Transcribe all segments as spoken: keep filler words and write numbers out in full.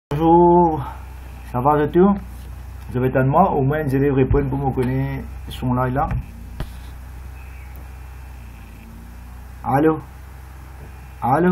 Bonjour, ça va de tout? Vous avez de moi, au moins les élèves répondent pour me connaître son là et là. Allô? Allô?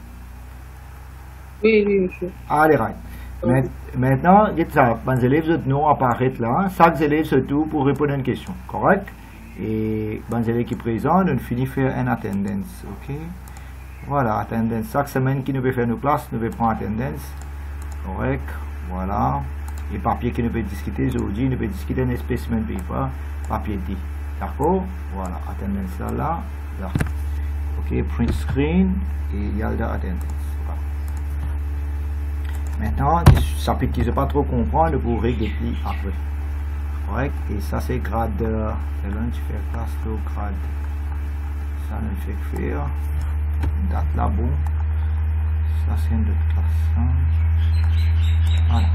Oui, oui, monsieur. Allez, right. Oui. Maintenant, dites ça, les élèves de nous apparaissent là, chaque élève se tourne pour répondre à une question, correct? Et les élèves qui présentent, on finit faire une attendance, ok? Voilà, attendance. Chaque semaine qui nous peut faire nos classes, nous peut prendre attendance. Correct, voilà. Et papier qui nous peut discuter aujourd'hui, nous peut discuter un spécimen paper, papier dit. D'accord? Voilà, attendance là, là, là. Ok, print screen et il y a la attendance. Voilà. Maintenant, ça peut qu'ils ne pas trop comprendre, vous pourrez régler après. Correct? Et ça c'est grade. Euh, là, tu fais classe de grade. Ça ne fait que faire. Une date là, bon. Ça c'est une autre classe. Hein. Voilà.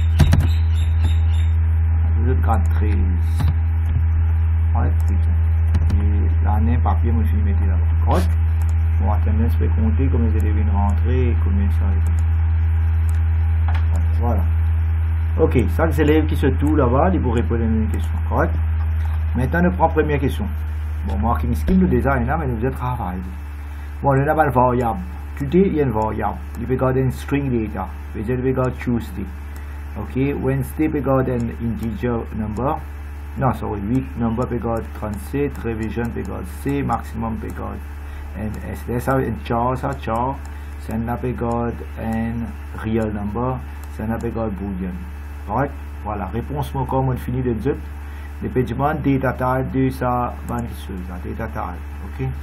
Le grade treize. Ouais, et l'année papier, moi je vais mettre là-bas. Correct? Bon, attendez, je vais compter combien les élèves viennent rentrer et combien ça a été. Voilà. Ok, chaque élève qui se trouve là-bas, il pour répondre à une question. Correct? Maintenant, on prend la première question. Bon, moi qui m'explique le design là, mais nous faisons travail. Bon, on a une variable. Today, il y a une variable. Il peut garder une string data. Il peut garder Tuesday. Ok, Wednesday peut garder un integer number. Non, sorry, week number peut garder trente-sept, revision peut garder C, maximum peut garder N S. Ça, un char, ça, char. Ça peut garder un real number. Ça peut garder boolean. Correct? Voilà, réponse moi comme on finit de dire. Le paiement data type de ça, bonne chose, data type. Ok?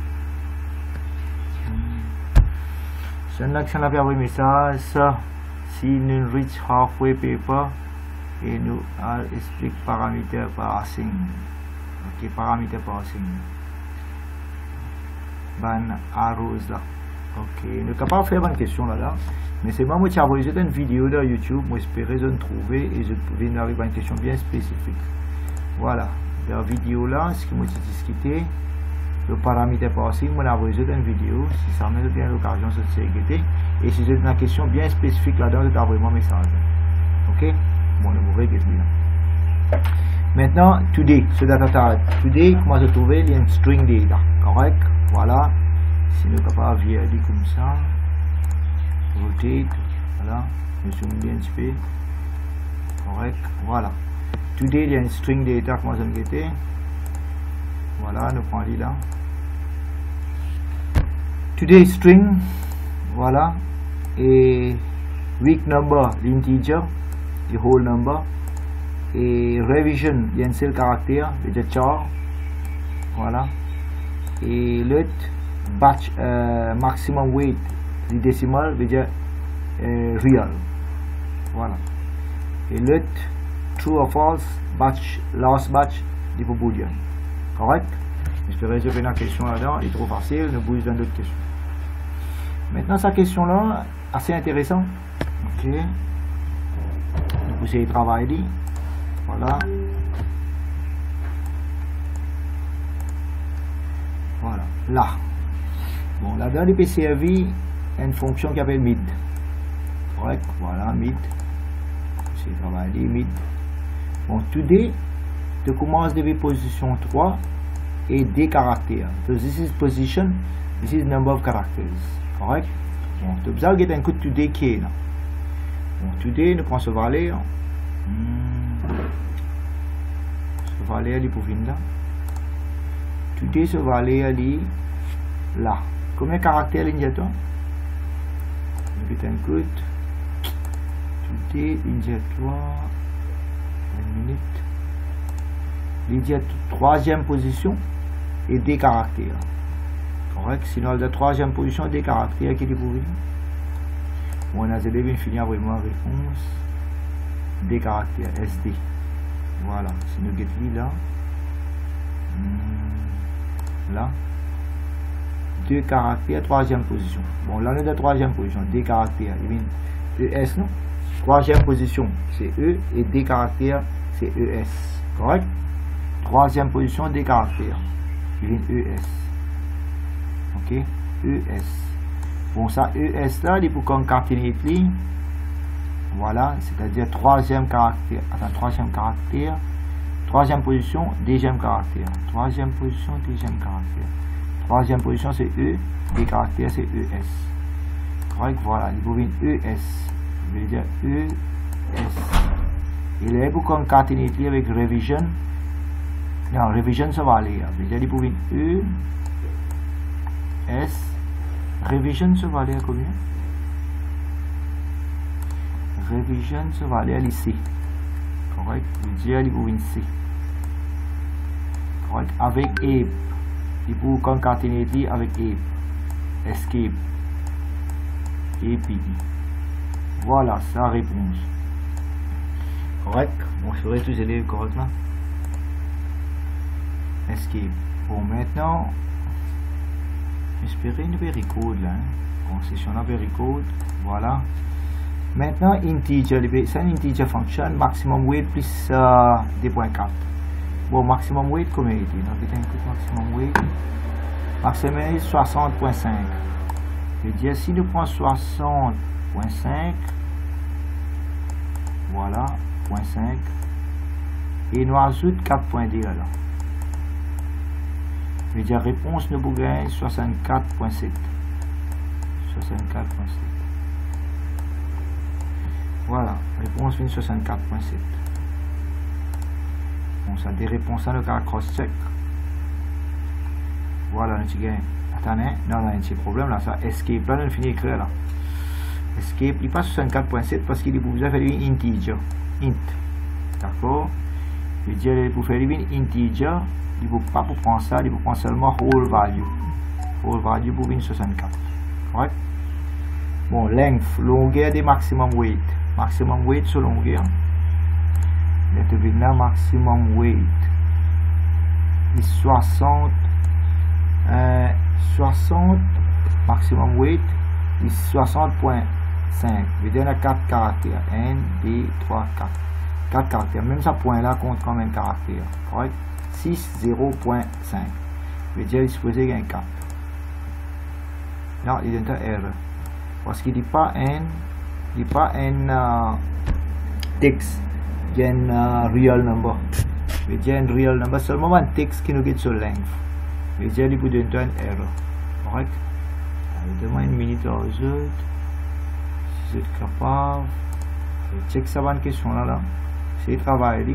C'est là que ça n'a pas envoyé message. Si nous reach halfway paper et nous explique paramètre parsing. Ok, paramètre parsing. Ban arrows là. Ok, nous sommes capables de faire une question là là. Mais c'est moi qui ai envoyé une vidéo de YouTube. Moi j'espère de trouver et je vais arriver à une question bien spécifique. Voilà, dans la vidéo là, ce que moi j'ai discuté. Le paramètre parsing, moi j'ai envoyé une vidéo. Si ça me donne bien l'occasion de se sécurité. Et si j'ai une question bien spécifique là-dedans, je t'envoie mon message. Ok? Bon, le mauvais est là. Maintenant, today, ce data type. Today, comment se trouver? Il y a une string data. Correct? Voilà. Si nous sommes capables de virer comme ça. Rotate. Voilà. Je zoome bien un petit peu. Correct? Voilà. Today, il y a une string data. Comment ça me guette? Voilà, nous prenons là. Today string. Voilà. Et week number, l'integer, the whole number. Et revision, il y a un seul caractère, le char. Voilà. Et le batch euh, maximum weight, le décimal, veut dire euh, real. Voilà. Et le true or false, batch, last batch, il faut boolean. Correct? J'espère résoudre la question là-dedans, il est trop facile, nous bouge dans d'autres questions. Maintenant, cette question-là, assez intéressant. Ok. Vous essayez de travailler. Voilà. Voilà. Là. Bon, là-dedans, il peut servir une fonction qui s'appelle mid. Correct? Voilà, mid. Vous essayez de travailler, mid. Bon, today, tu commences depuis position trois et des caractères. So, this is position, this is number of characters. Correct? Bon, tu observes qu'il y a un coup de today qui est là. Bon, today, nous prenons ce valet. Hmm. Ce valet, il pour venir là. Today, ce valet, il est là. Combien de caractères il y a toi? Nous mettons un coup. Today, il y a trois. Une minute. Il y a troisième position et des caractères. Correct? Sinon, la troisième position, des caractères qui est pour venir. Bon, on a des élèves finir vraiment réponse. Des caractères, S D. Voilà. Si nous guettons là. Hmm, là. Deux caractères, troisième position. Bon, là, on est de troisième position. Des caractères. Il vient E S, non? Troisième position, c'est E. Et des caractères, c'est E S. Correct? Troisième position, des caractères. Il vient E S. Ok? E S. Bon, ça, E S là, il faut concaténer. Voilà, c'est-à-dire troisième caractère, attends, troisième caractère, troisième position, deuxième caractère, troisième position, deuxième caractère, troisième position c'est E, et caractère c'est E S. Correct, voilà, il faut une E S, je vais dire E S. Et là, pour concaténer avec revision, non, revision ça va aller, je vais dire il faut une E S, revision ça va aller à combien? Revision ça va aller à l'I correct, je vais dire il faut une C. Correct, avec ape, il faut concaténer avec ape, escape, et puis voilà sa réponse. Correct, bon je ferai tous les élèves correct là. Escape. Bon maintenant, j'espérais une péricode là. Hein. Bon session la péricode, voilà. Maintenant integer, c'est un integer function maximum weight plus uh, deux point quatre. Bon maximum weight combien il est? Donc maximum weight, maximum weight soixante point cinq. Je veux dire si nous prenons soixante point cinq, voilà, point cinq, et nous ajoutons quatre point deux là. Je veux dire réponse nous gagne soixante-quatre point sept. soixante-quatre point sept. Voilà, réponse vient soixante-quatre point sept. Bon, ça des réponses à le cas cross-check. Voilà, nous gagne. Attendez, non, là, il y a un petit problème là, ça escape là, on finit d'écrire là. Escape, il passe soixante-quatre point sept parce qu'il est pour faire une integer. Int. D'accord? Je veux dire, pour faire une integer, il ne faut pas pour prendre ça, il faut prendre seulement whole value. Whole value pour une soixante-quatre. Correct? Bon, length, longueur des maximum weight. Maximum weight sur longueur. Maintenant, maximum weight. Et soixante. Euh, soixante. Maximum weight. Et soixante point cinq. Je vais donner quatre caractères. un, deux, trois, quatre. quatre caractères. Même ça point là compte comme un caractère. Correct? six, zéro point cinq. Je vais dire supposé qu'il y a un quatre. Non, il y a une erreur. Parce qu'il ne dit pas un, il dit pas un uh, texte, il y a un uh, real number. Je vais dire un real number, seulement un texte qui nous guide sur length. Je vais dire qu'il peut donner une erreur. Correct? Donne-moi une minute à eux autres. Si vous êtes capable, je check ça va une question là. là. C'est le travail.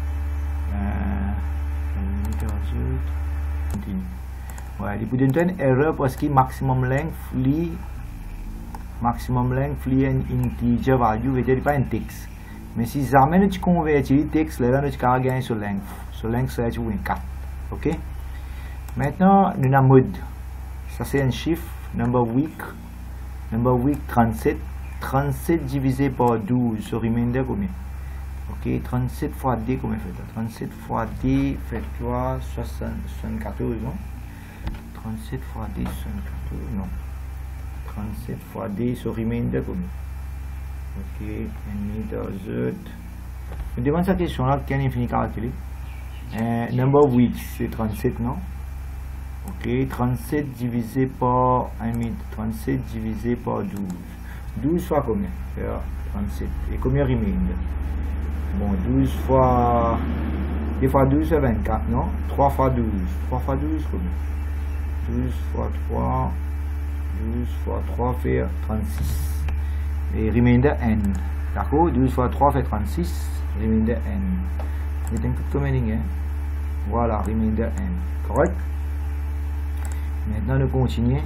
Euh, une minute à eux autres. Continue. Ouais, il peut donner une erreur parce que maximum length, li, maximum length, li un integer value, veut dire pas un texte. Mais si jamais tu convertis le texte, là, tu peux gagner sur length. Sur length, ça va être quatre. Ok? Maintenant, nous avons mode. Ça, c'est un chiffre, number week. Number week trente-sept. trente-sept divisé par douze, sur remainder combien? Ok, trente-sept fois D, combien fait? trente-sept fois D fait quoi? soixante-quatorze, non? trente-sept fois D, soixante-quatorze, non. trente-sept fois D sur remainder combien? Ok, ennemi d'azot. Je me demande cette question là, quel infini calculé? Euh, number week, c'est trente-sept, non? Ok, trente-sept divisé par trente-sept divisé par douze. douze fois combien? trente-sept. Et combien remainder? Bon, douze fois. deux fois douze, c'est vingt-quatre, non? trois fois douze. trois fois douze, combien? douze fois trois. douze fois trois fait trente-six. Et remainder n. D'accord? douze fois trois fait trente-six. Remainder n. C'est un coup de commanding, hein? Voilà, remainder n. Correct? Maintenant, nous continuons.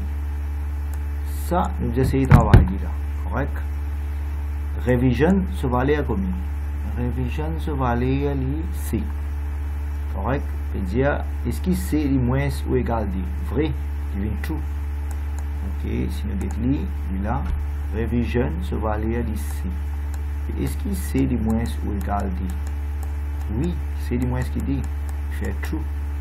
Ça, nous essayons de travailler là. Correct? Revision, ça va aller à combien? Revision, ça va aller à C. Correct? C'est-à-dire, est-ce que C est moins ou égal à vrai? Il vient true. Ok, si nous déclinons, là, revision, ça va aller à C. Est-ce que C est moins ou égal à oui, c'est moins qui dit. Fait true.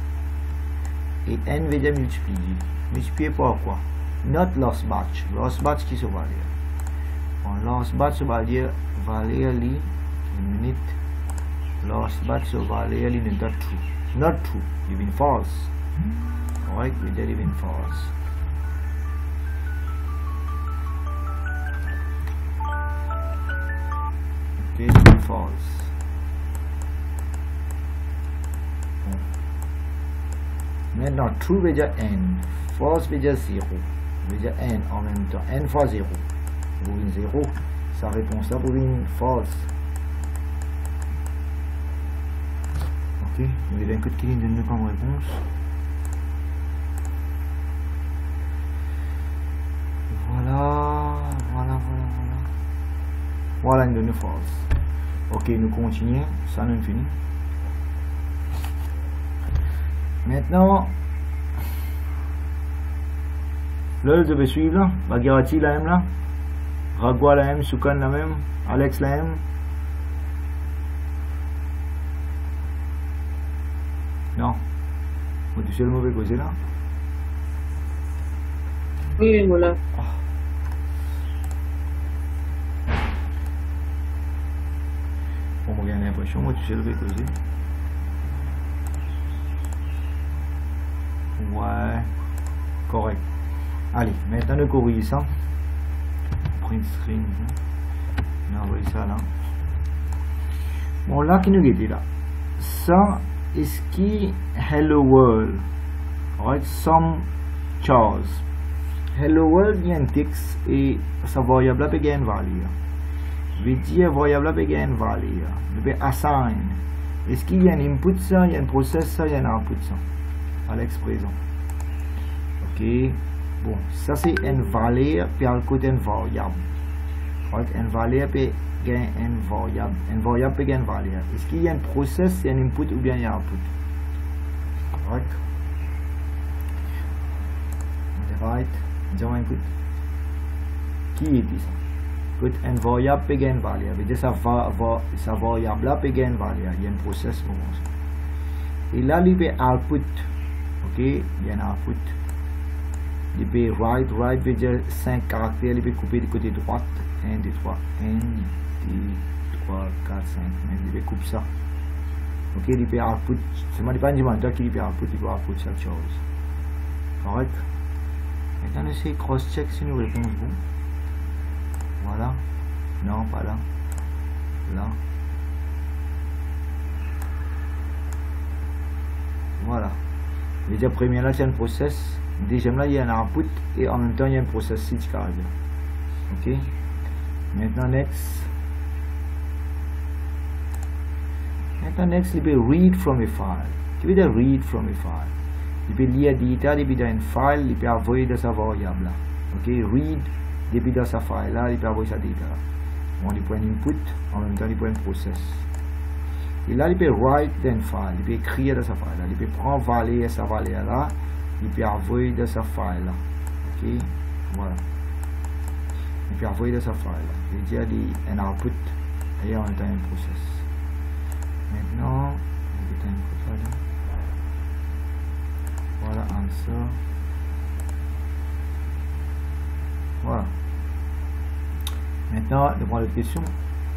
Et n veut dire multiplier. Multiplier par quoi? Not lost batch. Lost batch qui se va aller? Bon, lost batch se va aller va aller ali une minute. Lost batch se va aller ali not true. Not true. Even false. Correct? Veut dire even false. Ok, c'est false. Bon. Maintenant, true veut dire n, false veut dire zéro, veut dire n en même temps, n fois zéro. Pour une zéro, sa réponse là pour une false. Ok, vous avez un code qui donne comme réponse. Voilà, voilà, voilà, voilà. Voilà, une donne false. Ok, nous continuons, ça nous finit. Maintenant, là, je vais suivre là. Bagirati la même là. Ragwa la même, Soukan la même, Alex la même. Non. Vous touchez le mauvais côté là. Oui, voilà. Ah. Bon, moi j'ai l'impression que vous touchez le mauvais côté. Ouais. Correct. Allez, maintenant nous corrigeons ça. Print screen. On envoie ça là. Bon, là qui nous est là. Ça, est-ce qui hello world? Right, some Charles. Hello world, il y a un texte et sa variable peut gagner une valeur. Je vais dire variable peut gagner une valeur. Je vais assign. Est-ce qu'il y a un input ça, il y a un process ça, il y a un output ça à l'expression. Ok. Bon, ça c'est une valeur puis à côté une variable. Right, une valeur peut gagner une variable. Une variable peut gagner une valeur. Est-ce qu'il y a un process, il y a un input ou bien il y a un output? Right. Right. Disons input. Qui est dit ça? Écoute, une variable peut gagner une valeur. Veut dire ça va, va, sa variable là peut gagner une valeur. Il y a un process pour ça. Et là, il y a un output. Ok, il y a un output. Il peut write, write veut dire cinq caractères, il peut couper du côté droit, un, deux, trois, un, deux, trois, quatre, cinq, il peut couper ça. Ok, il peut output, c'est pas un dimension qui peut output, il peut output cette chose. Correct? Maintenant, on essaie de cross-check si nous répondons bon. Voilà. Non, pas là. Là. Voilà. Déjà, premier là, c'est un process. Deuxième là, il y a un output et en même temps, il y a un process switch carré. Ok. Maintenant, next. Maintenant, next, il peut read from a file. Qu'est-ce que veut dire read from a file? Il peut lire des data depuis dans une file, il peut envoyer de sa variable là. Ok. Read depuis dans sa file là, il peut envoyer sa data là. On lui prend un input, en même temps, il prend un process. Et là, il peut write dans une file, il peut écrire dans sa file là. Il peut prendre valeur sa valeur là. Il peut envoyer de sa file là. Ok, voilà. Il peut envoyer de sa file là. Il y a des, un output et en même temps un process. Maintenant, on peut input là. Voilà, answer. Voilà. Maintenant, je prends l'autre question.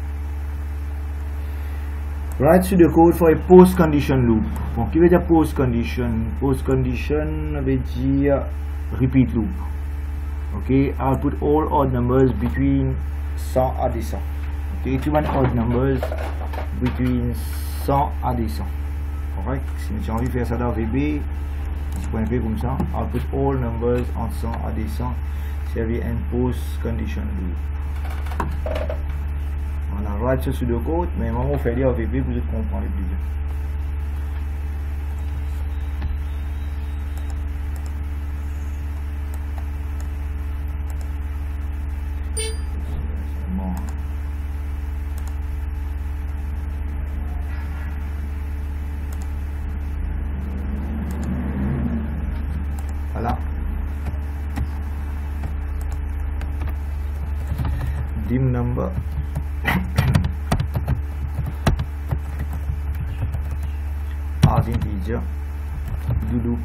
Write to the code for a post condition loop. Bon, qui veut dire post condition? Post condition veut dire repeat loop. Ok, output all odd numbers between cent à deux cents. Ok, tu want odd numbers between cent à deux cents. Correct? Si tu as envie de faire ça dans V B, tu peux faire comme ça. Output all numbers entre cent à deux cents. Servir un post condition loop. On a write ça sur le code, mais moment on fait lire au V B, vous comprenez plus bien. Bon. Voilà. Dim number. As integer do loop.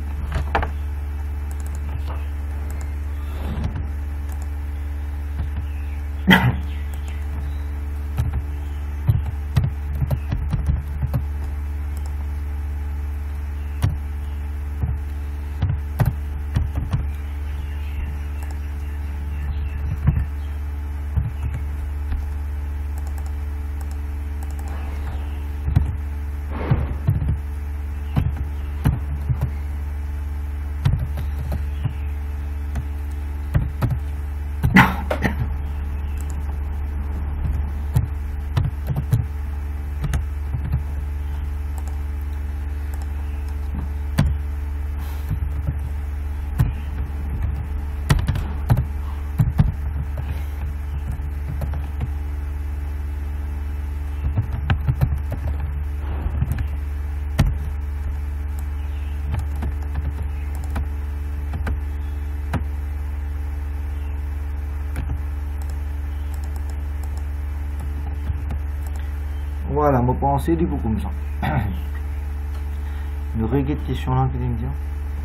Voilà, me penser du coup comme ça. Nous regarde question là qui dit dire.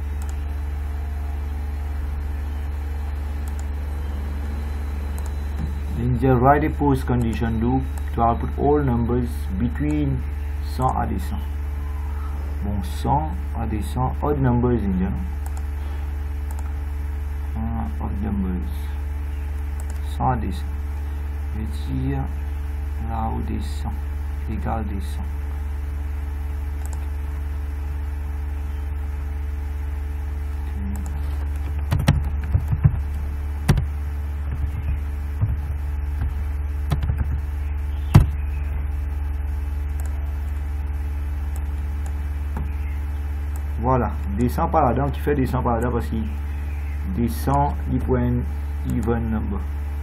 In the write a post condition loop to output all numbers between cent à deux cents. Bon, cent à deux cents odd numbers in there. Uh, odd numbers. cent à deux cents. Je vais dire là où deux cents égale deux cents. Voilà, descend par là-dedans, qui fait descend par là-dedans parce qu'il descend, il prend un even number.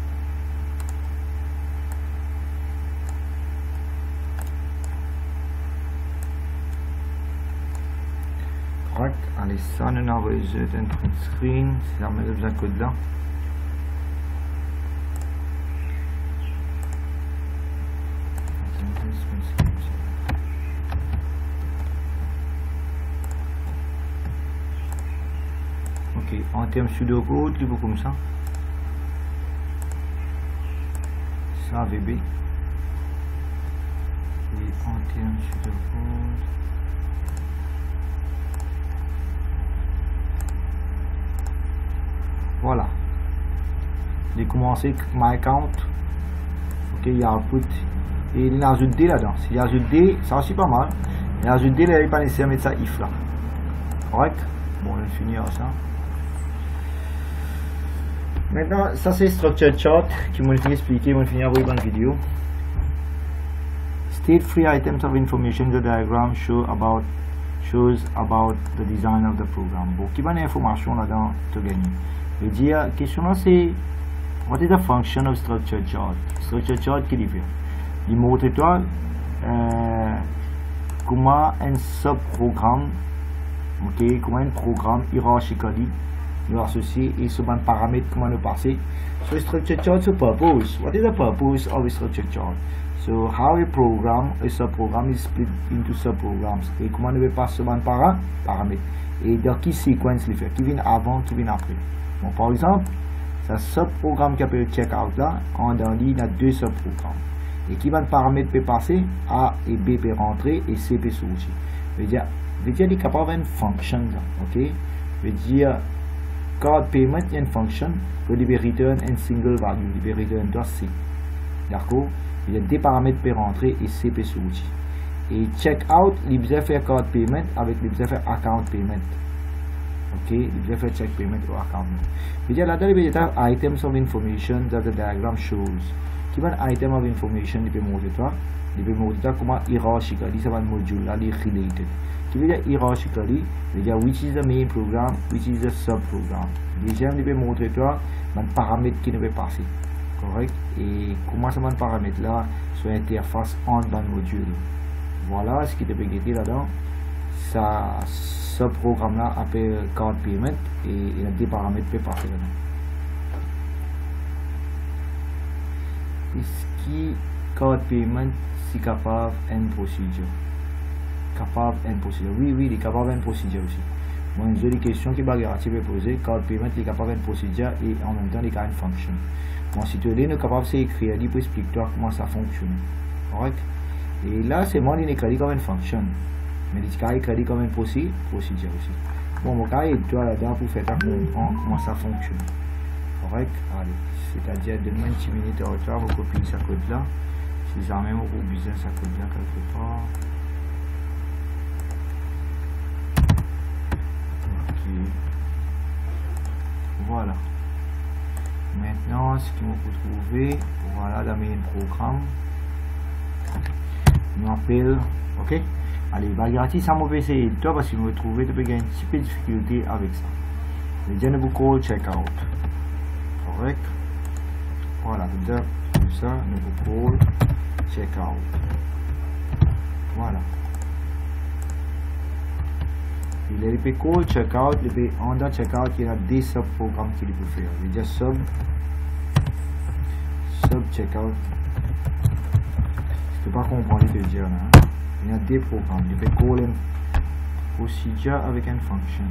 Correct, allez, ça nous envoie un print screen, si ça met besoin de code là. Ok, en termes pseudocode, il faut comme ça. Ça V B. Et en termes pseudocode. Voilà. J'ai commencé my count. Ok, il y a output. Et il ajoute D là-dedans. S'il ajoute D, ça aussi pas mal. Il ajoute D, il n'est pas nécessaire de mettre ça if là. Correct? Bon, on va finir ça. Maintenant, ça c'est structure chart qui m'a expliqué, m'a fini à voir une vidéo. State three items of information the diagram show about shows about the design of the program. Bon, qui va l'information là-dedans te gagner. Je veux dire, question là c'est what is the function of structure chart? Structure chart qui dit il montre toi euh, comment un subprogramme, ok, comment un programme hiérarchically nous associer et ce bon paramètre comment nous passer. So structure chart so purpose. What is the purpose of a structure chart? So how a program, a subprogram is split into subprograms. Et comment nous passer ce bon para paramètre. Et dans qui séquence les faire, qui vient avant, qui vient après. Bon, par exemple, ce subprogramme qui appelle checkout là, en dans l'île, il y a deux subprogrammes. Et qui va le paramètre peut passer, A et B peut rentrer et C peut sortir. Je veux dire, je veux dire, il est capable d'une fonction là, ok? Je veux dire, card payment, il y a une fonction pour lui return un single value, lui return toi C. D'accord? Il y a des paramètres pour rentrer et C peut sortir. Et checkout, il besoin faire card payment avec il besoin faire account payment. Ok, il besoin faire check payment ou account payment. Je veux dire, là-dedans, il y a items of information that the diagram shows. Qui va un item of information, il peut montrer toi. Il peut montrer toi comment hiérarchically, ça va un module là, il est related. Qui veut dire hiérarchically, il veut dire which is the main program, which is the subprogram. Deuxième, il peut montrer toi un paramètre qui ne peut passer. Correct? Et comment ça va un paramètre là sur l'interface entre dans le module. Voilà ce qui te peut guetter là-dedans. Ça, ce programme là appelle card payment et il y a des paramètres qui peuvent passer là-dedans. Est-ce que card payment c'est capable d'une procédure? Capable d'une procédure. Oui, oui, il est capable d'une procédure aussi. Moi, une jolie question qui va garantir de poser. Card payment il est capable d'une procédure et en même temps il a une fonction. Bon, si tu es capable d'écrire, il peut expliquer toi comment ça fonctionne. Correct? Et là, c'est moi qui écrit comme une fonction. Mais il est écrit comme une procédure aussi. Bon, mon cas est toi là-dedans pour faire comprendre comment ça fonctionne. Correct? Allez. C'est-à-dire de moins de dix minutes en retard, vous copiez ce code là. Si jamais vous avez besoin de ce code là quelque part. Ok. Voilà. Maintenant, ce qu'il faut trouver, voilà, dans mes programmes. Nous appelle, ok? Allez, bah, gratis, ça m'a essayer de toi parce que vous trouvez, tu peux gagner un petit peu de difficulté avec ça. Les gens vous call checkout. Correct? Voilà, comme ça, comme ça, nous call checkout. Voilà. Il y a les call checkout, les en dans checkout, il y a des sub-programmes qu'il peut faire. Il y a sub, sub checkout. peux pas comprendre ce que je dis là. Hein? Il y a des programmes. Il peut call une procedure avec une function.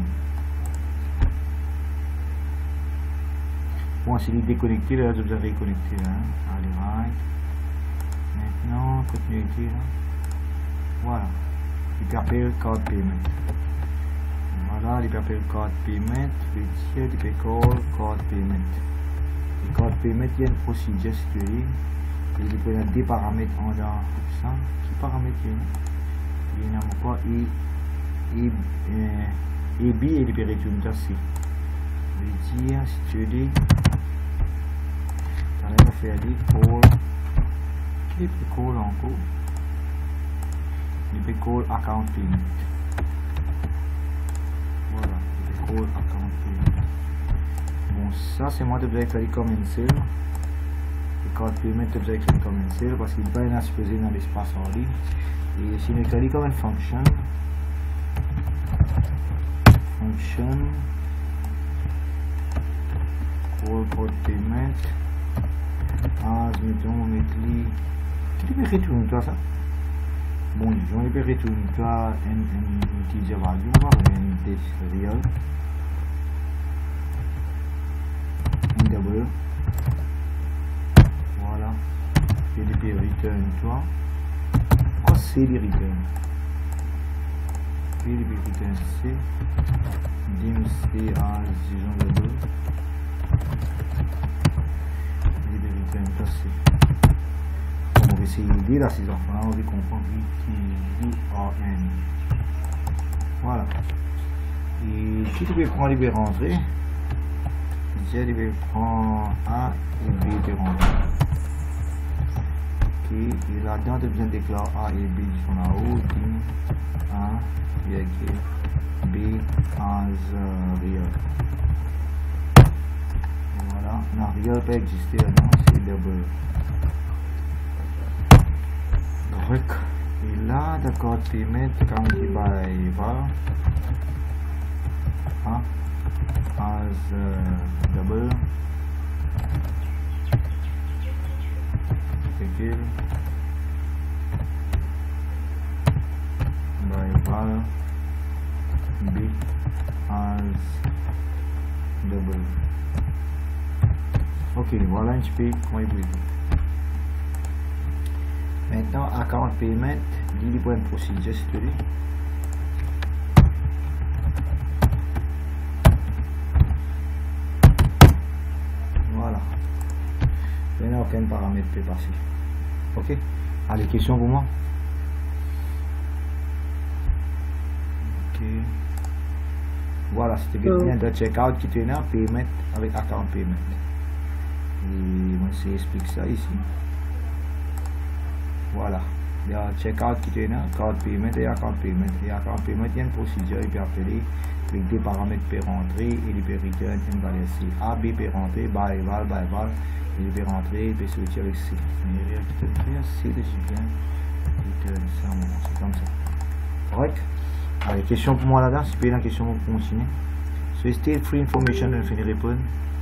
Bon, si il est déconnecté, là, je vais reconnecter là. Allez, right. Maintenant, continuité là. Voilà. Il peut appeler card payment. Voilà, il peut appeler card payment. Il peut call card payment. Et card payment, il y a une procédure sécurité. Il peut y avoir des paramètres en dans ça. Qui paramètres il y a quoi et et et B et il peut retourner ça c'est. Je veux dire si tu dis on va faire des call qui peut call encore. Il peut call account payment. Voilà, il peut call account payment. Bon, ça c'est moi de dire que commencer. Le card payment de dire que commencer parce qu'il va être supposé dans l'espace en ligne. Et si nous cliquons comme une fonction, function call card payment. Ah, mettons, mettons, qui peut retourner toi ça? Bon, je vais retourner toi un integer value, un test real, un double, voilà, et il peut return toi, quoi c'est le return? Et il peut return c'est, dim c'est à disons double. On va essayer d'aider là ces enfants là, on va comprendre qui R N. Voilà. Et qui tu peux prendre, il va rentrer. Z il va prendre A et B il va rentrer. Ok, et là-dedans tu as besoin de déclarer A et B qui sont là-haut. A, B as real. Voilà, non, real peut exister là-dedans, c'est double. Et là, d'accord, payment quand il va va hein, as uh, double égal by val b as double. Ok, voilà un petit peu comment il peut dire. Maintenant, account payment, il y a une procédure sécurité. Voilà. Maintenant, aucun paramètre peut passer. Ok. Allez, question pour moi. Ok. Voilà, c'était bien de checkout qui tenait payment avec account payment. Et on s'explique ça ici. Voilà, il y a checkout qui est là, card payment et account payment. Et account payment, il y a une procédure, il peut appeler avec des paramètres peut rentrer et il peut return une valeur C. A, B peut rentrer, by val, by val, il peut rentrer, il peut sortir avec C. Mais il peut faire C de bien, return ça, c'est comme ça. Correct? Allez, question pour moi là-dedans, si vous avez la question pour continuer. So, state free information, on finit répondre.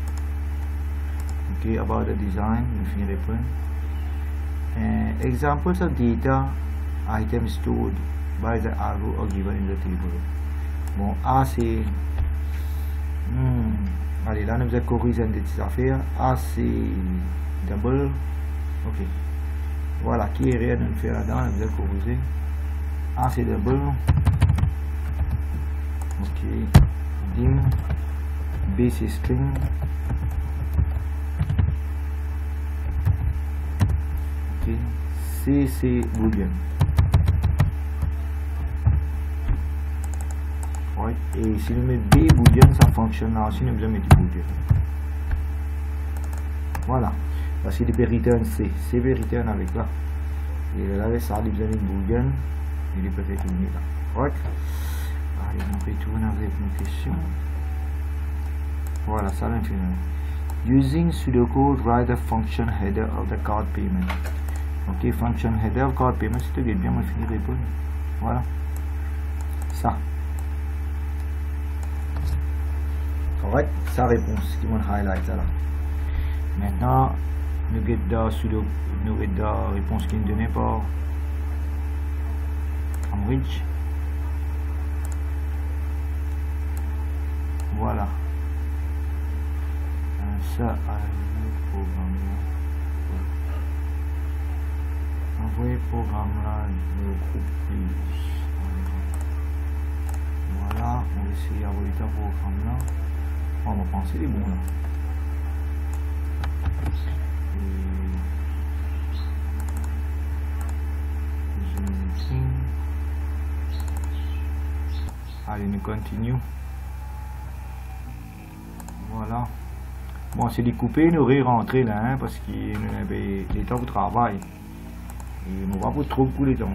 Ok, about the design, on finit répondre. Uh, examples of data items stored by the arrow are given in the table. Bon, A c'est hmm. allez là nous allons corriger une petite affaire. A c'est double. Ok, voilà qui est rien de faire là-dedans, nous allons corriger. A c'est double. Ok, dim B c'est string. Ok, C c'est boolean. Ouais. Et si nous mettons B boolean, ça fonctionne là aussi, nous devons mettre boolean. Voilà, parce qu'il peut return C, C peut return avec là. Et là, ça, il besoin d'une boolean, il peut être tourné là. Ouais. Allez, on peut tourner avec une question. Voilà, ça l'infini. Using pseudocode, write the function header of the card payment. Ok, function header of card payment, c'est bien, moi finir de répondre. Voilà. Ça. Correct, sa réponse qui m'a highlight là. Maintenant, nous avons sudo nous avons réponse qui est donnée par Cambridge. Voilà. Ça a le programme là. Envoyer programme là le groupe plus. Voilà, on va essayer d'envoyer un programme là. On va penser les bons là. Allez, nous continuons. Voilà. Bon, c'est découpé, nous ré-rentrer là, hein, parce qu'il avait les temps de travail. Et on va pas trop couler les temps.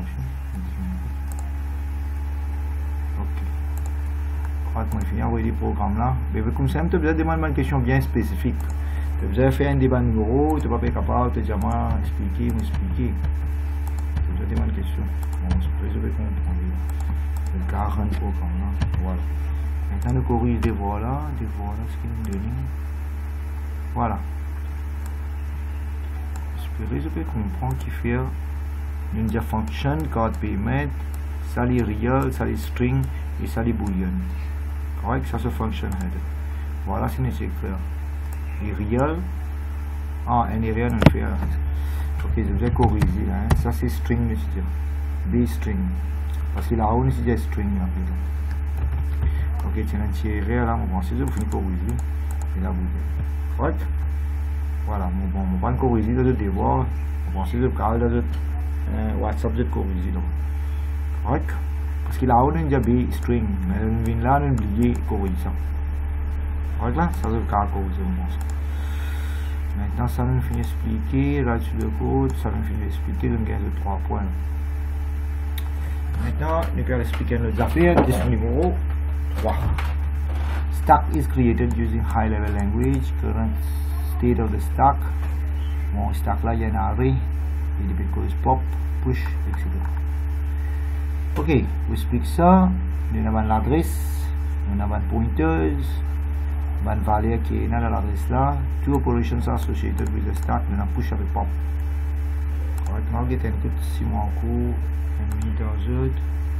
Ok. Je crois qu'on finit d'envoyer les programmes là. Mais comme ça, tu as besoin de demander une question bien spécifique. Tu as besoin de faire un débat numéro, tu n'es pas capable de dire moi, expliquer, m'expliquer. Tu as besoin de demander une question. Bon, c'est je vais comprendre. Le quarante programme là. Voilà. Maintenant, nous corrige des voix là, des voix là, ce qu'il nous donne. Voilà. J'espère que je peux comprendre qu'il fait une dire function, card payment, ça les real, ça les string et ça les boolean. Correct, ça c'est function header. Voilà, c'est nécessaire. Et real, ah, un real on fait. Ok, je vais corriger là. Hein. Ça c'est string, nécessaire. B string. Parce qu'il a un nécessaire string là. Ok, tiens, un petit real là, on va essayer de finir corriger. Et là, vous correct. Voilà, bon, on va corriger le devoir. On va essayer de faire le WhatsApp de corriger. Correct. Parce qu'il a un déjà B string, mais on vient là, on oublie corriger ça. Correct là, ça c'est le cas corriger. Maintenant, ça nous finit d'expliquer, là sur le code, ça nous finit d'expliquer, on gagne les trois points. Maintenant, nous allons expliquer nos affaires, question numéro trois. Stack is created using high level language. Current state of the stack. Mon stack là, il y a un array. Il dépend cause pop, push, et cetera. Ok, on explique ça. Nous avons l'adresse, nous avons pointers, nous avons valeur qui est dans l'adresse là. Two operations associated with the stack. Nous avons push avec pop. Correct, now get input si moi en cours, un minute à autres.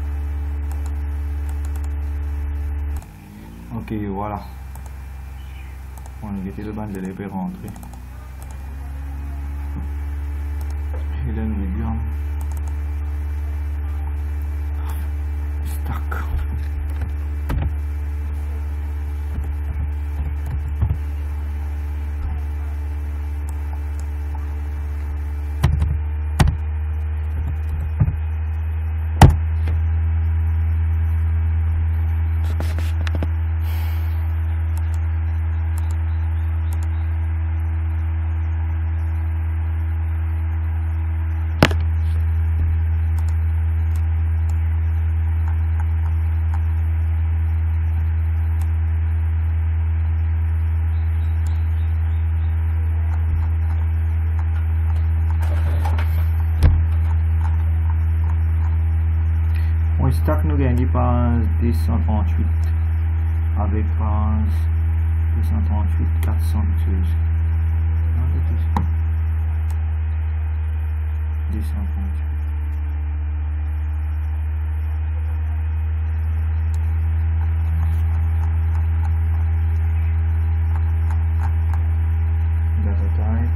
Ok, voilà. On a été le banc de l'épée rentré. Hélène William. Stack. Stack nous gagne par deux cent trente-huit avec par deux cent trente-huit quatre cent douze. deux cent trente-huit. Data type.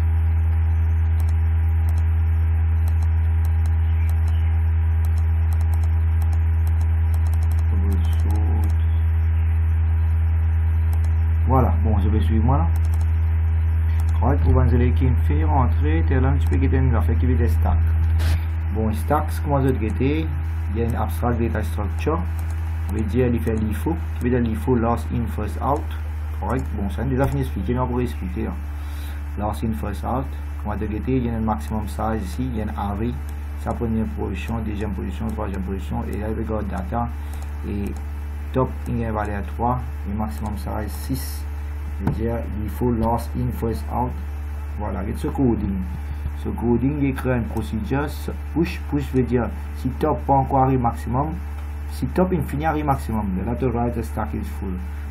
Voilà, bon, je vais suivre moi là. Correct, pour vous allez qui me fait rentrer, tu as un petit peu qui une affaire qui veut des stacks. Bon, stacks, comment je vais il y a une abstract data structure. Je vais dire, il fait l'I F O, qui veut dire l'I F O last in, first out. Correct, bon, ça déjà fini d'expliquer, mais on pourrait expliquer. Là. Last in, first out. Comment je vais il y a un maximum size ici, il y a un array. Sa première position, deuxième position, troisième position, et là, il regarde data. Et top in est valeur trois, et maximum size six. C'est-à-dire il faut last in first out. Voilà, c'est ce coding. Ce coding il crée une procédure push. Push veut dire si top pas encore arrive maximum, si top infini arrive maximum, là tu write the stack is full.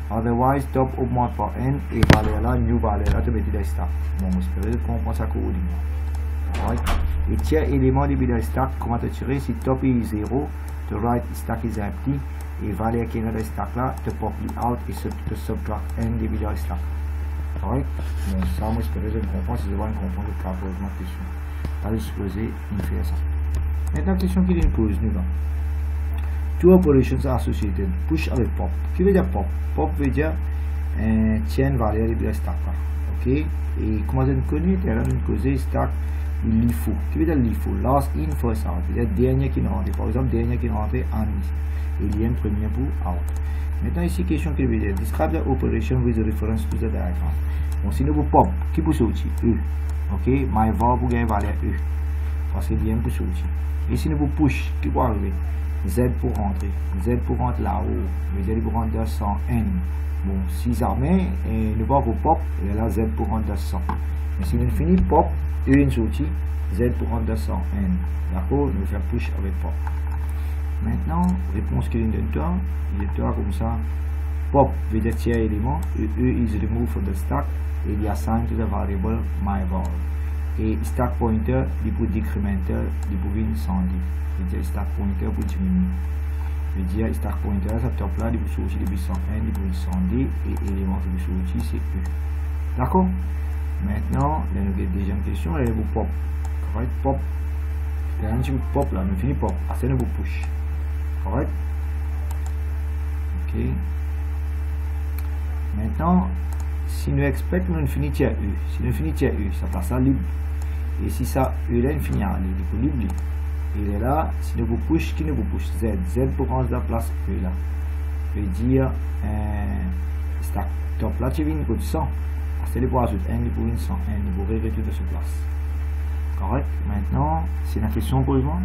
Otherwise, top augmente par n et valeur là, new valeur là, tu mets dans stack. Bon, j'espère qu'on comprend ça correctement. Right. Et tiers élément de bidon stack, comment te tirer si top est zéro, the right stack is empty et valeur qui est dans le stack là, te pop out et te subtract n de bidon stack. Right. Bon, ça, moi j'espère que je comprends, si je vois une comprendre le cas pour ma question. Allez supposer une faire ça. Maintenant, question qui est une pose, nous là. Two operations associated, push avec pop. Qui veut dire pop? Pop veut dire euh, tiens valeur de bidon stack là. Ok. Et comment on connaît? Tu as là une cause stack. L'I F O, qui veut dire l'I F O, last in first out, c'est-à-dire dernier qui est rentré, par exemple dernier qui est rentré en et il y a un premier pour out. Maintenant ici question qui veut dire describe the operation with reference to the diagram. Bon, si nous vous pop, qui peut sortir? E. Ok, my var pour gagner valeur E, parce qu'il y a un pour sortir. Et si nous vous push, qui peut arriver? Z pour rentrer, Z pour rentrer là-haut, Z pour rentrer dans cent N. Bon, si armées, et nous va vous pop, et là Z pour rentrer dans cent. Mais si nous finit pop, E une sortie, Z pour rentrer dans cent N. D'accord, nous faire push avec pop. Maintenant, réponse qu'il y a de temps, il y a de comme ça. Pop veut dire tiers élément, E, e is removed from the stack, et il y a assigned to the variable myVal. Et stack pointer, il peut decremental, il peut cent dix. Il veut dire stack pointer pour diminuer. Il veut dire stack pointer, ça top là, il peut sortir depuis cent N, il peut cent dix, et élément qui peut sortir, c'est E. D'accord? Maintenant, il y a une deuxième question, elle est pour pop. Correct? Pop. Il y a un petit pop là, nous finit pop. C'est une push. Correct? Ok. Maintenant, si nous expectons nous finit tiers E, si nous finit tiers E, ça passe ça libre. Et si ça E là, il finit à libre, il peut libre. Il est là, si nous vous push, qui nous vous push? Z. Z pour prendre la place E là. Je veux dire, euh, stack top là, tu viens de cent. C'est les poids ajouter n pour une cent n, il pourrait retourner de sur place. Correct. Maintenant, c'est la question pour le moment.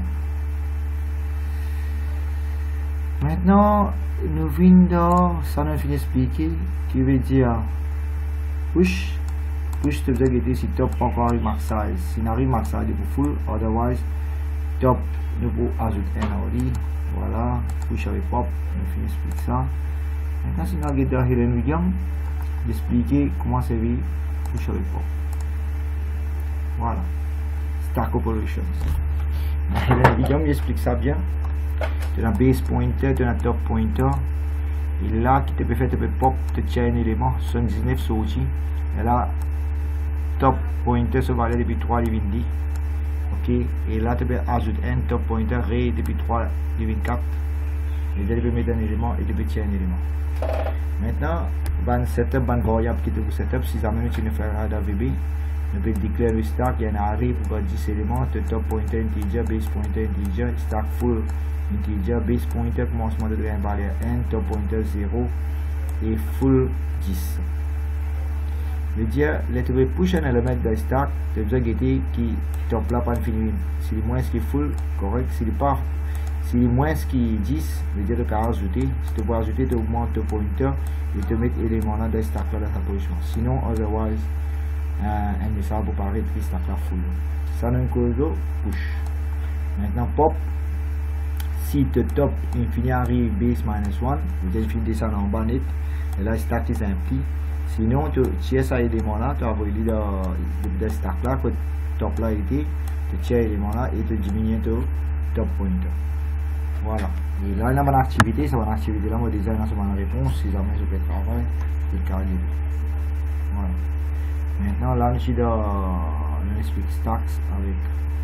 Maintenant, nous venons ça nous finit expliquer qui veut dire push. Push te faisait guetter si top encore arrive max size. Si n'arrive max size, il faut full. Otherwise, top nous pour ajouter n aussi. Voilà. Push avec pop. Nous finit expliquer ça. Maintenant, si nous avons guetter Helen Williams, d'expliquer comment servir push avec pop. Voilà. Stack operations. Helen Williams explique ça bien. Tu as un base pointer, tu as un top pointer. Et là, qui te peut faire, tu peux pop, tu tiens un élément, soixante-dix-neuf sorti. Et là, top pointer se valait depuis trois et vingt. Ok. Et là, tu peux ajouter un top pointer, ré depuis trois et vingt-quatre. Et là, tu peux mettre un élément et tu peux tirer un élément. Maintenant, ban setup, ban variable qui te vous setup, si jamais tu ne fais pas d'A V B, tu peux déclarer le stack, il y a un array pour dix éléments, tu top pointer integer, base pointer integer, stack full integer, base pointer, commencement de un valeur n, top pointer zéro et full dix. Je veux dire, là tu peux push un élément de stack, tu as besoin de guetter qui top là pas fini. Si le moins qui est full, correct, si le pas si le moins qui est dix, je veux dire, tu peux ajouter. Si tu peux ajouter, tu augmentes ton pointer et tu mets l'élément là de stack là dans sa position. Sinon, otherwise, euh, un message pour paraître que stack là full. Ça nous cause push. Maintenant, pop. Si tu top infini arrive base minus one, vous allez finir descendre en bas net. Et là, stack est empty. Sinon, tu tiens ça élément là, tu as envoyé le stack là, que top là était, tu tiens l'élément là et tu diminues ton top pointer. Voilà. Et là, il y a une activité, c'est une activité là, moi design sur ma réponse, si jamais je fais le travail, c'est le cas de voilà. Maintenant, là, je suis dans le explique stacks avec.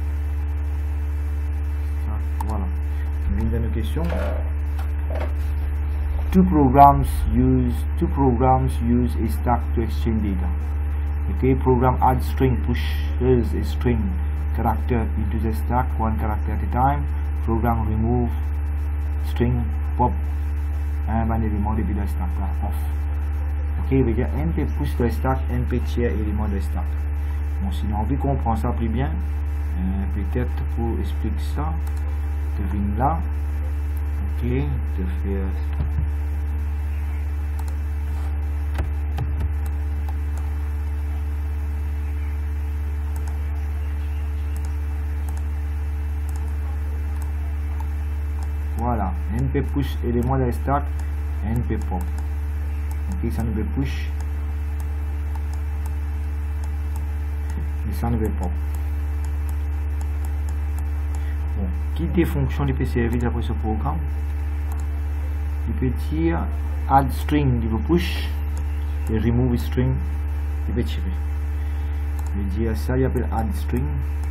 Voilà. Une de nos questions. Two programs use two programs use a stack to exchange data. Okay, program add string pushes a string character into the stack one character at a time. Program remove string pop un élément depuis le stack là off. Ok, veut dire np pousse le stack, np tiers élément de stack. Bon, si on veut comprendre ça plus bien, euh, peut-être pour expliquer ça, tu viens là, ok, tu fais voilà, np push élément de stack, np pop. Ok, ça nous fait push. Et ça nous fait pop. Bon, qui des fonctions il peut servir après ce programme? Il peut dire add string, il peut push, et remove string, il peut tirer. Il peut dire ça, il appelle add string.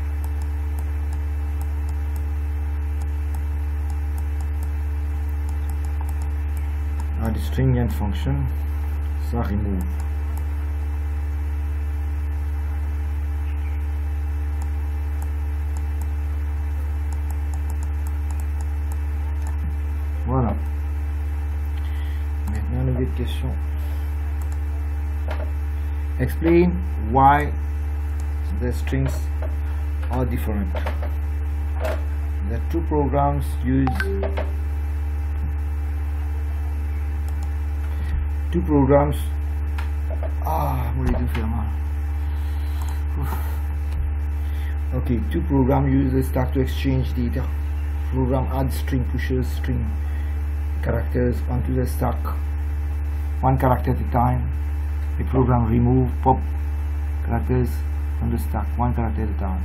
Add string and function, ça remove. Voilà. Maintenant, une autre question. Explain why the strings are different. The two programs use two programs. Ah, what did you feel, man? Okay, two programs use the stack to exchange data. Program adds string, pushes string characters onto the stack, one character at a time. The program remove pop characters from the stack, one character at a time.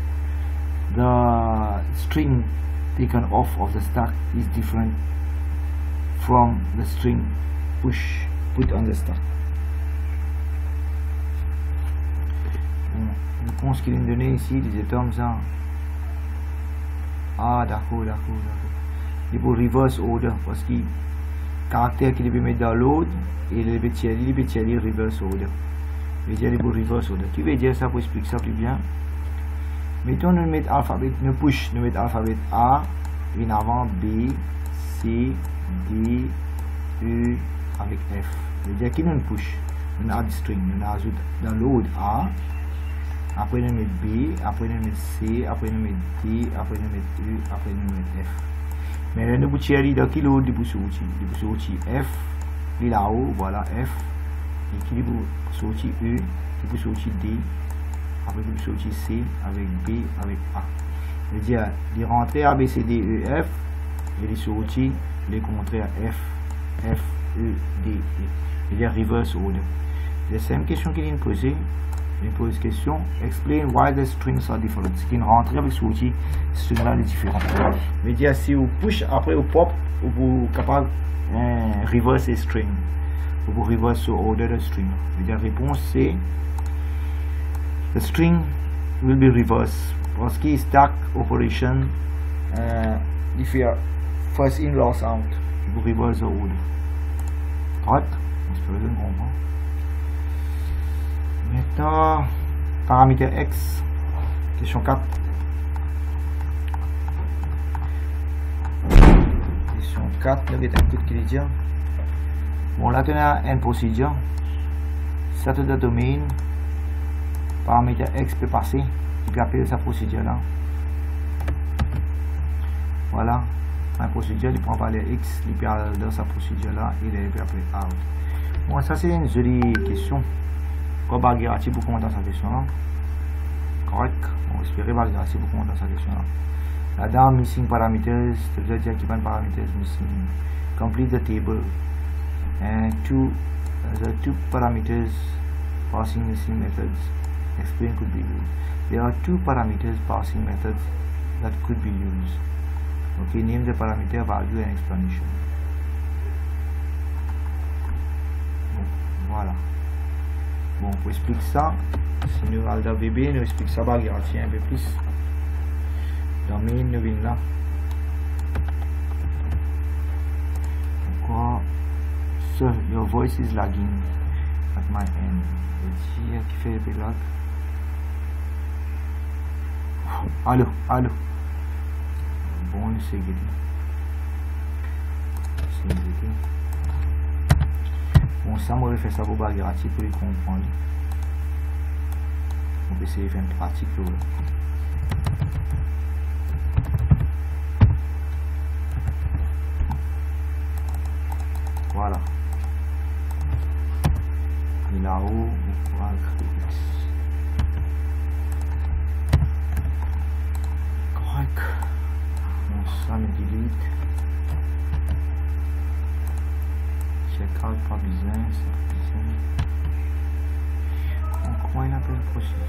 The string taken off of the stack is different from the string push put on the stack. La réponse qu'il est donnée ici, les atomes ça. Ah d'accord, d'accord, d'accord. Il faut reverse order parce que le caractère qu'il peut mettre dans l'autre et il peut tirer, il peut tirer reverse order. Il veut dire il faut reverse order. Tu veux dire ça pour expliquer ça plus bien? Mettons nous mettons alphabet, nous push, nous mettons alphabet A, et en avant B, C, D, E avec F. Il veut dire qu'il nous push, nous add string, nous ajoute dans l'autre A. Après nous mettons B, après nous mettons C, après nous mettons D, après nous mettons E, après nous mettons F. Mais là nous tirer dans qui l'autre pour sortir, pour sortir F, et là-haut, voilà F, et qui pour sortir E, qui pour sortir D, après qui pour sortir C, avec B, avec A. Je veux dire, les rentrées A, B, C, D, E, F, et les sorties, les contraires F, F, E, D, E. Je veux dire reverse order. La deuxième question qu'il vient de poser, il pose question, explain why the strings are different. Ce qui est une rentrée avec sortie, ce string là est différent. Je veux dire, si vous push après au pop, vous êtes capable de reverse les strings. Vous reverse order the string. Je veux dire, la réponse c'est the string will be reversed. Parce que stack operation, uh, if you are first in, last out, vous reverse the order. Correct? J'espère que vous comprenez. Maintenant, paramètre X, question quatre. Question quatre, nous avons un peu de crédit. Bon, là, on a une procédure. Ça te donne domaine. Paramètre X peut passer. Il peut appeler sa procédure là. Voilà. La procédure, il prend par les X, il peut aller dans sa procédure là, et il peut appeler out. Bon, ça, c'est une jolie question. On va regarder beaucoup dans sa question là. Correct. On va espérer regarder beaucoup dans sa question là. Là-dedans, missing parameters, ça veut dire qu'il y a des parameters missing. Complete the table. And two, the two parameters passing missing methods. Explain could be used. There are two parameters passing methods that could be used. Okay, name the parameter, value and explanation. Bon, voilà. Bon, pour expliquer ça, si nous allons dans V B, nous expliquons ça, bah, un peu plus. Dans mes nous venons là. Pourquoi? Sir, your voice is lagging at my end. Ici, qui fait un peu lag. Allô, allô. Bon, c'est guéri. C'est guéri. Bon, ça, moi, je vais faire ça pour Bagirati pour les comprendre. On peut essayer de faire une pratique pour eux. Voilà. Et là-haut, on pourra écrire X. Correct. Bon, ça me delete. Check ça pas besoin, ça besoin. Comment il appelle le processus?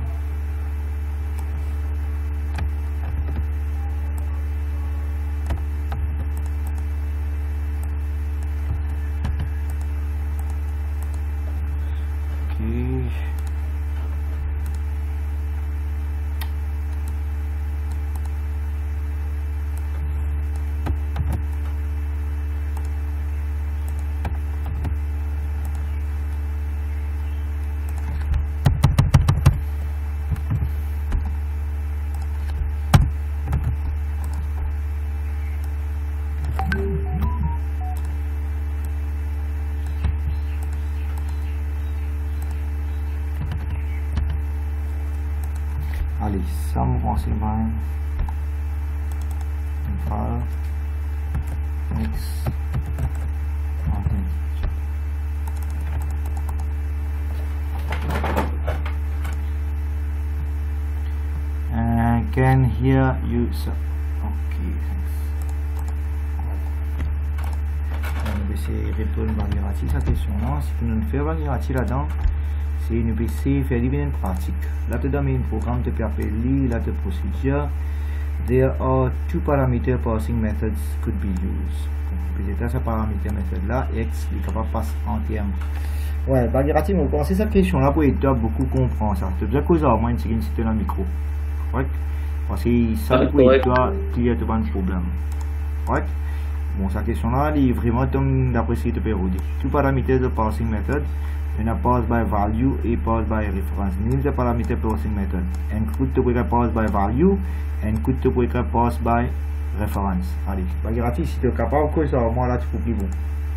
Allez, ça me pense bien. File. X. And can hear you. So, okay, thanks. On va essayer de répondre à cette question-là. Si vous ne faites pas là-dedans, c'est une P C faire une pratique. Là, tu donnes un programme de P H P, là, de procedure. There are two parameter passing methods could be used. Peut-être ce paramètre méthode là, X est capable de passer en termes. Ouais, bah, Girati, vous pensez cette question là pour être beaucoup comprendre ça. Tu as besoin de causer au moins une seconde si tu as un micro. Right? Parce que ça pour être toi, tu as un problème. Right? Bon, cette question là, elle est vraiment d'après ce que tu peux redire. Two parameters de passing method. Une pass by value et pass by reference. Name the parameter passing method. Include to break pass by value and could to break pass by reference. Allez, bah gratis si tu es capable que ça, moi là tu peux plus bon.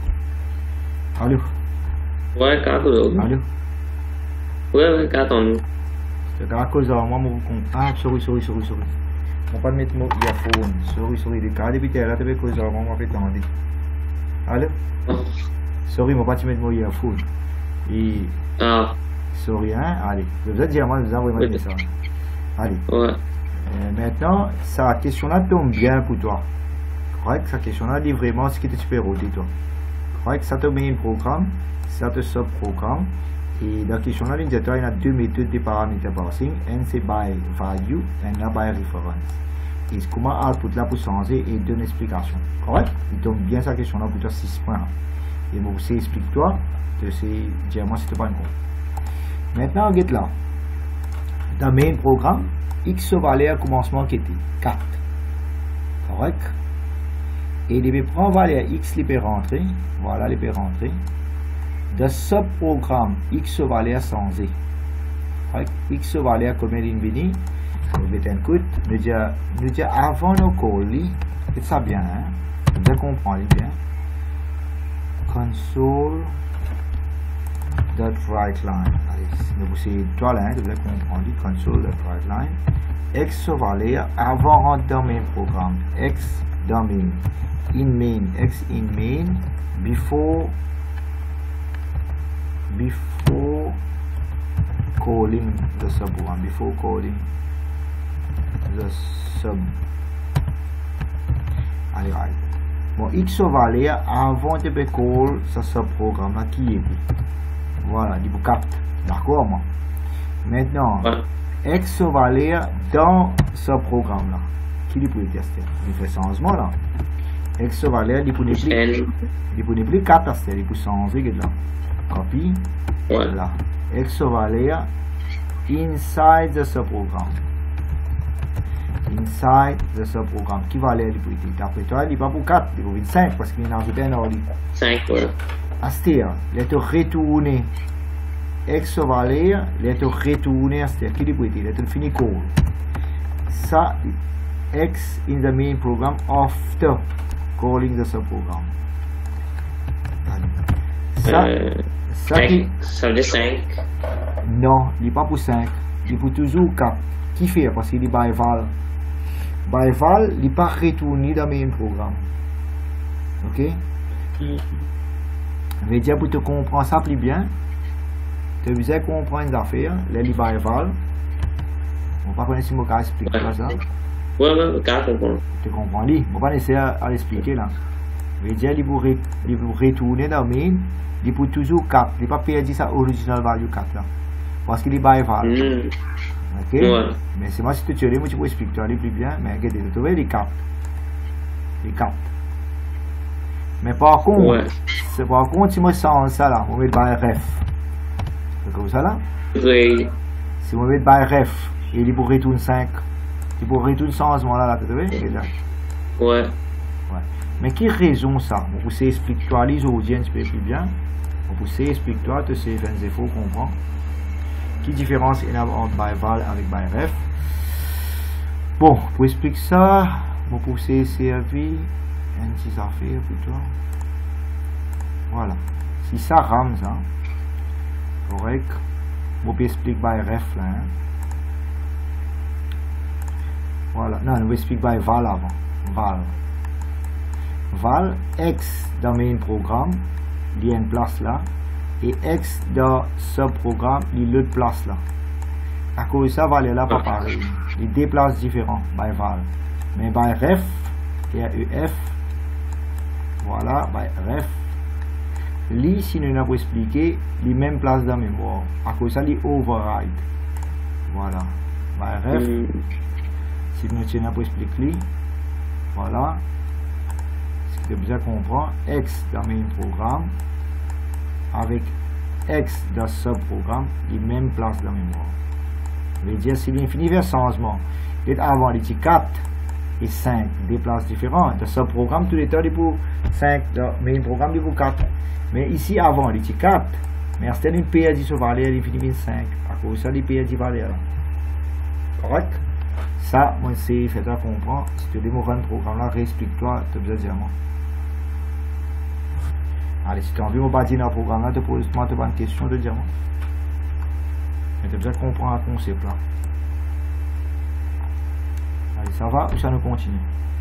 Allô? Ouais, quatre. Allô? Ouais, ouais, quatre en nous. Tu es capable que ça, moi mon compte. Ah, sorry, sorry, sorry, sorry. On va pas mettre mon earphone. Sorry, sorry. Les cas depuis là, tu veux que ça, moi on va faire tendre. Allô? Sorry, on va pas te mettre mon earphone. Et ah. Sorry, hein? Allez, vous êtes dire moi, vous envoyez moi ça. Allez. Ouais. Euh, maintenant, sa question-là tombe bien pour toi. Correct? Sa question-là dit vraiment ce que tu peux roder, toi. Correct? Ça te met un programme, ça te sub-programme. Et dans la question-là, il y a deux méthodes de paramètres passing. Un c'est by value et là by reference. Et comment output là pour changer et donner une explication. Correct? Il tombe bien sa question-là pour toi six points. Et moi aussi, explique-toi. C'est dire moi c'est pas un compte. Maintenant on get là dans main programme x valeur commencement qui était quatre, correct, et il prend valeur x il peut rentrer, voilà il peut rentrer dans sub programme x valeur changé, correct, x valeur combien il vient, on va écoute nous dire nous dire avant nos calls c'est ça bien, hein, vous comprendre bien, console dot write line. Allez, c'est trois lignes, vous devez comprendre. Console dot write line. X valeur avant rentrer dans main programme. X dans main. In main. X in main. Before. Before calling the subprogram. Before calling the sub. Allez, allez. Bon, X valeur avant de call ce subprogramme là qui est. Voilà, il vous capte. D'accord, moi. Maintenant, ouais. X valeur dans ce programme-là. Qui peut tester? Il fait changement là. X valeur, il peut plus. Il peut plus quatre tester. Il peut changer là. Copy. Ouais. Là. X valeur inside de ce programme. Inside de ce programme. Qui valeur il peut être? Après toi, il n'est pas pour quatre. Il peut être cinq parce qu'il n'a ajouté un ordre. cinq, ouais. C'est-à-dire, il est retourné X valeur, il est retourné, c'est-à-dire qu'il peut être, il est fini call. Ça, X in the main program after calling the subprogram. Ça, euh, ça, cinq, qui, ça veut dire cinq. Non, il n'est pas pour cinq, il est pour toujours quatre. Qui fait? Parce qu'il est by val. By val, il n'est pas retourné dans le main programme. Ok? Mm. Je vais dire pour te comprendre ça plus bien, tu as besoin de comprendre les affaires, les by val. On ne va pas connaître si je vais expliquer ça. Ouais, ouais, quatre, comprends. Tu comprends? Je ne vais pas essayer à l'expliquer là. veut dire il pour retourner dans main, il pour toujours quatre, il pas perdre sa original value quatre là. Parce qu'il est by val. Mm. OK? Ouais. Mais c'est moi si tu veux, moi tu peux expliquer aller plus bien, mais regardez, vous trouvez les quatre. Les quatre. Mais par contre, Ouais. c'est par contre si moi sens ça là, on met by ref. C'est comme ça là. Oui. Si on met by ref, et il pour retourner cinq. Il pour retourner changement là, là, tu vois? Ouais. Ouais. Mais qui raison ça? On peut expliquer toi les audiences un peu plus bien. On peut expliquer toi de ces vingt infos comprendre. Qui différence il y a entre by val avec by ref? Bon, pour expliquer ça, on peut servir un petit affaire plutôt. Voilà. Si ça rame ça, correct. On peut expliquer by ref là. Hein. Voilà. Non, on peut expliquer by val avant. Val. Val, X dans main programme, il y a une place là, et X dans ce programme, il y a l'autre place là. À cause de ça, Val est là pas pareil. Il y a deux places différentes, by Val. Mais by ref, il y a E F, voilà, by ref. Lui, si nous n'avons pas expliqué, les mêmes places dans la mémoire. À cause de ça, il override. Voilà, by ref. Mm. Si nous n'avons pas expliqué, voilà. De bien comprendre, X dans main programme avec X dans sub-programme, les mêmes places dans la mémoire. Je veux dire, si l'infini vers changement, avant, il était quatre et cinq, des places différentes. Dans sub-programme, tous les temps, il est pour cinq, dans main programme, il est pour quatre. Mais ici, avant, il était quatre, mais c'était une P R D sur valeur, l'infini vers cinq. À cause de ça, il P R D valeur. Correct? Ça, moi, c'est fait à comprendre. Si tu as un programme là, réexplique-toi, tu as besoin de dire moi. Allez, si tu as envie de me bâtir dans le programme là, tu poses moi une question de dire moi. Mais tu as besoin de comprendre le concept là. Allez, ça va ou ça nous continue?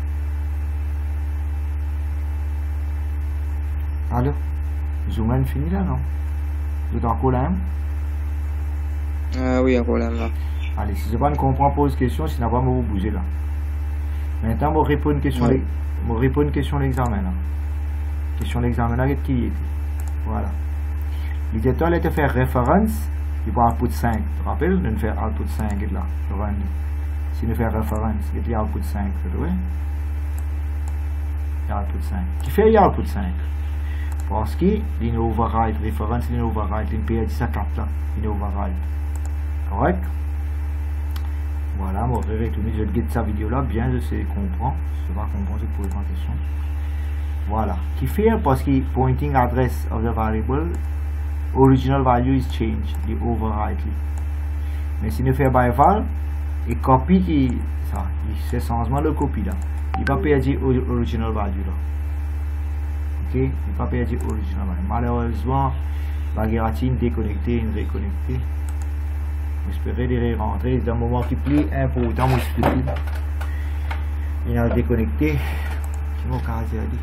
Allô? Zoom fini là, non? Vous êtes encore là? Ah oui, encore là. là. Allez, si je ne comprends pas, pose question, sinon on va me bouger là. Maintenant, je vais répondre une question, Oui. je vais répondre une question de l'examen là. Question de l'examen là, qui était? Voilà. L'éditeur était faire référence, il va output cinq. Tu te rappelles? Nous faire output cinq là. Si nous faire référence, il y a output cinq, tu vois? Il y a output cinq. Qui fait il y a output cinq? Parce qu'il y a une override, référence, il y a une override, il y a une P R D quatre là, il y a une override. Correct? Voilà, moi je vais retourner, je vais guider sa vidéo là, bien je sais comprendre, je vais comprendre, je pose ma question. Voilà, qui fait parce que pointing address of the variable, original value is changed, the override. Mais si nous fait by val, et copie qui, ça, il fait changement de copie là, il va perdre original value là. Ok, il va perdre original value. Malheureusement, la guérantine déconnectée, une réconnectée. J'espérais les rentrer dans un moment qui plaît important, moi expliquer. Il a déconnecté. C'est mon caractère dit.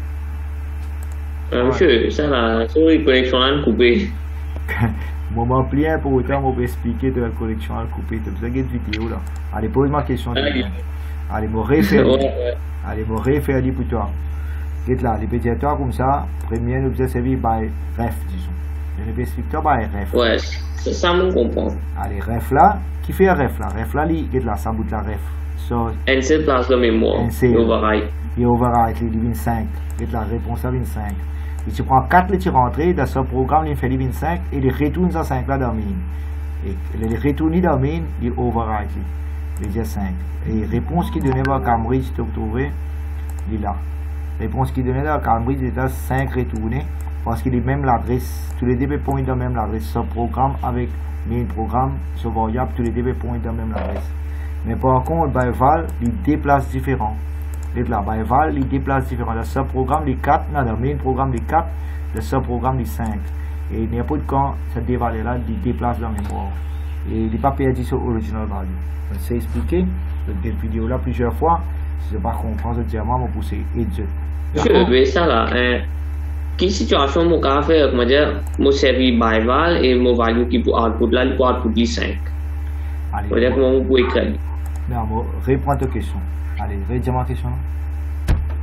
Euh, monsieur, ça là, sur les connexions là, coupées. Moment plus important, on va expliquer de la connexion à couper. Tu as besoin de vidéo là. Allez, pose ma question. Allez, Allez, me refaire. ouais, ouais. Allez, me refaire pour toi. Qu'est-ce là, les pédiateurs comme ça, premier nous besoin servir by ref, disons. Je vais expliquer toi by ref. Ouais, c'est ça, on comprend. Allez, ref là, qui fait ref là? Ref là, il là, ça bout la ref. So, N C place de mémoire, N C. override. il override, il dit vingt-cinq. Et la réponse à vingt-cinq. Et tu prends quatre, tu rentres dans ce programme, il fait les vingt-cinq et il retourne ça cinq là dans mine. Et il retourne dans mine, il override, il dit cinq. Et réponse qui donnait à Cambridge, si tu trouves, il est là. Réponse qui donnait à Cambridge, il est cinq retourné parce qu'il est même l'adresse, tous les D B points dans même l'adresse. Ce programme avec main programme, ce variable, tous les D B points dans même l'adresse. Mais par contre, by val, il déplace différent. Et là, by val, il déplace différent. Le sub-programme, les quatre, non, le main programme, les quatre, le sub-programme, les cinq. Et n'importe quand, ce dévalé là, il déplace dans la mémoire. Et il n'est pas perdu sur original value. Je sais expliquer, je vais cette vidéo là plusieurs fois. Si je ne comprends pas, je dis à moi, je vais pousser et Dieu. Monsieur, mais ça là, hein, quelle situation mon cas fait, comment dire, mon servi by val et mon value qui pour output là, il pour output cinq. Comment dire, comment vous pouvez écrire? Non, bon, réponds à ta question. Allez, redis ma question.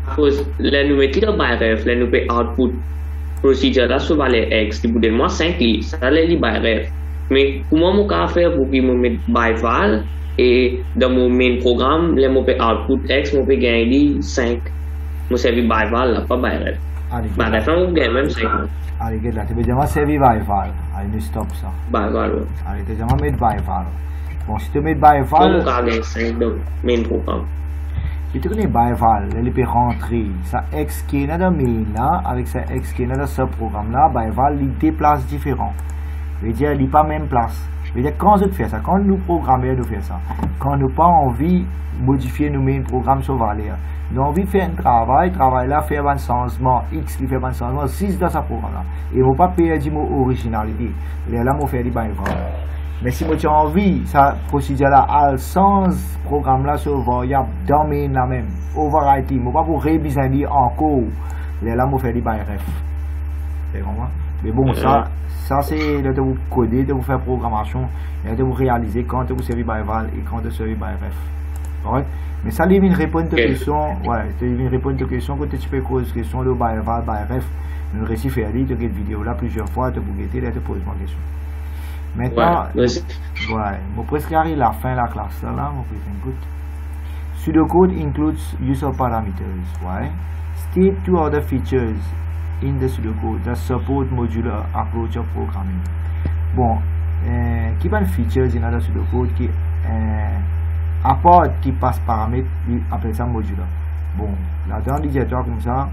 cause là nous mettons by ref là nous peut output procedure là sur les x qui peut moi cinq li ça les li by ref mais comment mon cas faire pour qu'il me mette by val et dans mon main programme là mon peut output x mon peut gagner cinq mon servi by val là pas by ref by ref on gagne même cinq allez get là tu veux dire moi servi by val allez nous stop ça by val allez tu dis mettre by val bon si tu mets by val mon cas gagne cinq dans main programme si tu connais by val elle peut rentrer ça x qui est dans le main là avec ça x qui est dans ce programme là by val il déplace différent veut dire il pas même place veut dire quand je fais ça quand nous programmons nous faire ça quand nous pas envie modifier nos main programmes sur valeur nous envie faire un travail travail là faire un changement x qui fait un changement six dans ce programme là et on pas perdre mon originalité là on fait du by val mais si vous avez envie ça procédure là à sans programme là sur variable dans main là même overwriting on pas pour réviser encore là on fait du by ref c'est vraiment mais bon ça ça c'est de vous coder de vous faire programmation et de vous réaliser quand vous servez by val et quand vous servez by ref alright mais ça lui vient répondre à question ouais tu viens répondre à question quand tu peux poser question de by val by ref nous réussi faire dit de cette vidéo là plusieurs fois de vous guetter de poser ma question maintenant ouais, ouais mon presque arrive la fin de la classe là mon presque input pseudocode includes user parameters ouais state two other features in the pseudocode that support modular approach of programming bon euh, qui va features in the pseudocode qui euh, apporte qui passe paramètre appelle ça modular bon là dans l'éditeur comme ça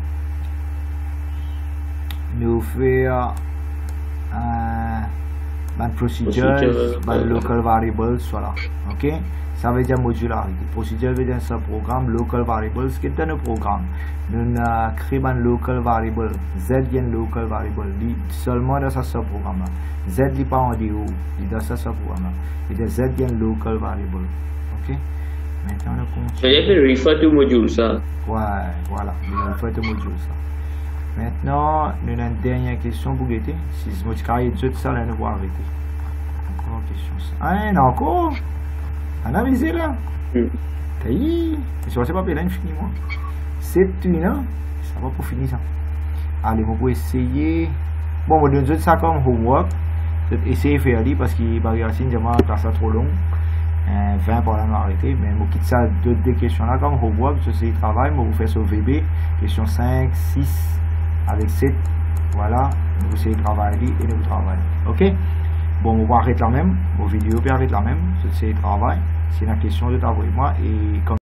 nous faire euh, ban procedures, ban local variables, voilà. Ok? Ça veut dire modularité. Procedure veut dire ce programme, local variables, qui est dans le programme. Nous avons créé un local variable. Z est un local variable. Seulement dans ce programme. Z n'est pas en déo. Il est dans ce programme. Et Z est un local variable. Ok? Maintenant, on continue. C'est-à-dire refer to module, ça? Ouais, voilà. Refer to module, ça. Maintenant, nous avons une dernière question pour guetter. Si je me dis tout ça, là, nous allons arrêter. Encore une question. Ah, non, encore? Analysez là. Oui. Je ne sais pas, là, fini, moi. C'est une, hein? Ça va pour finir ça. Allez, on peut essayer. Bon, on va donner ça comme homework. Je vais essayer de faire parce qu'il va y avoir une classe trop longue. vingt pour l'arrêter, mais je quitte ça deux questions là comme homework. Je sais travail, je vous fais sur V B. Question cinq, six. Avec sept, voilà, vous essayez de travailler et de vous travailler. Ok? Bon, on va arrêter là même, vos vidéos peut arrêter là même, c'est le travail, c'est la question de t'envoyer moi et comme